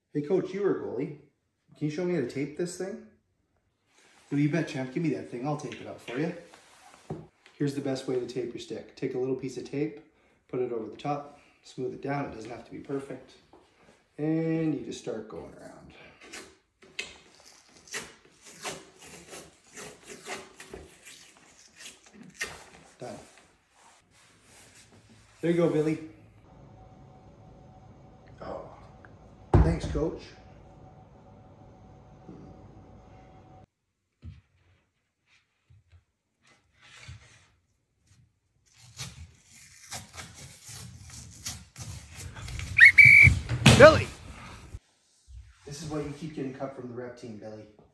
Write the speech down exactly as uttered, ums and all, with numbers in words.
Hey coach, you were a goalie. Can you show me how to tape this thing? Oh, you bet, champ. Give me that thing. I'll tape it up for you. Here's the best way to tape your stick. Take a little piece of tape, put it over the top, smooth it down. It doesn't have to be perfect. And you just start going around. Done. There you go, Billy. Oh, thanks, coach. Billy! This is why you keep getting cut from the rep team, Billy.